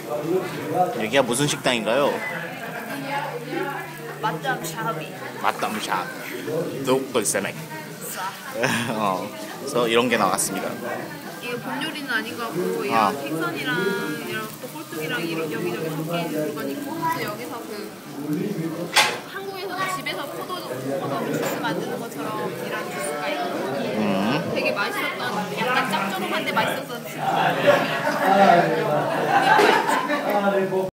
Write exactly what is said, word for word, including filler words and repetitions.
여기가 무슨 식당인가요? 맛담 샤비. 맛담샵 로컬 세맥. 싸. 어, 그래서 이런 게 나왔습니다. 이게 본 요리는 아닌 것 같고 아. 이런 생선이랑 이런 또 꼴뚜기랑 이런 여기저기 섞인 물건 있고 또 여기서 그 한국에서도 집에서 포도 포도 주스 만드는 것처럼 이런 주스가 있고 음. 되게 맛있었던 약간 짭조름한데 맛있었던 주스.